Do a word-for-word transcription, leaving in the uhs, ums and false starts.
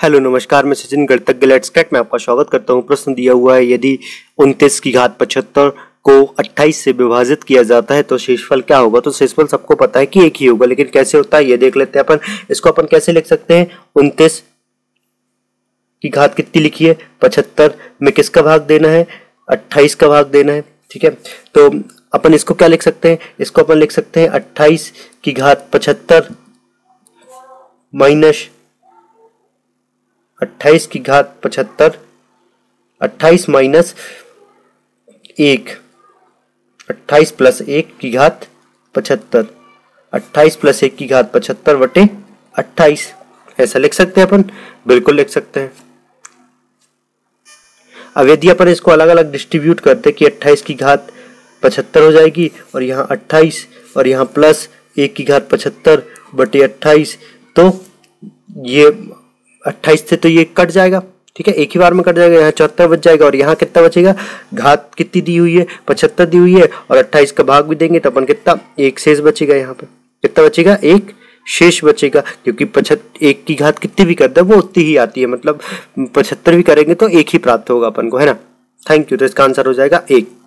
Hello नमस्कार, मैं सचिन गणितज्ञ लेट्स कैट में आपका स्वागत करता हूं। प्रश्न दिया हुआ है, यदि उनतीस की घात पचहत्तर को अट्ठाईस से विभाजित किया जाता है तो शेषफल क्या होगा। तो शेषफल सबको पता है कि एक ही होगा, लेकिन कैसे होता है ये देख लेते हैं अपन। इसको अपन कैसे लिख सकते हैं, उनतीस की घात कितनी लिखी है, पचहत्तर में किसका भाग देना है, अट्ठाईस का भाग देना है। ठीक है, तो अपन इसको क्या लिख सकते हैं, इसको अपन लिख सकते हैं अट्ठाईस की घात पचहत्तर माइनस अट्ठाईस की घात पचहत्तर, अट्ठाईस माइनस एक, अट्ठाईस प्लस एक की घात पचहत्तर, अट्ठाईस प्लस एक की घात पचहत्तर बटे अट्ठाईस। ऐसा लिख सकते हैं अपन, बिल्कुल लिख सकते हैं। अब यदि अपन इसको अलग अलग डिस्ट्रीब्यूट करते कि अट्ठाईस की घात पचहत्तर हो जाएगी और यहाँ अट्ठाईस और यहाँ प्लस एक की घात पचहत्तर बटे अट्ठाईस, तो ये अट्ठाईस से तो ये कट जाएगा। ठीक है, एक ही बार में कट जाएगा, यहाँ चौहत्तर बच जाएगा और यहाँ कितना बचेगा, घात कितनी दी हुई है, पचहत्तर दी हुई है और अट्ठाईस का भाग भी देंगे तो अपन कितना, एक शेष बचेगा। यहाँ पे कितना बचेगा, एक शेष बचेगा, क्योंकि पचहत्तर एक की घात कितनी भी करते हैं वो उतनी ही आती है, मतलब पचहत्तर भी करेंगे तो एक ही प्राप्त होगा अपन को, है ना। Thank you. तो इसका आंसर हो जाएगा एक।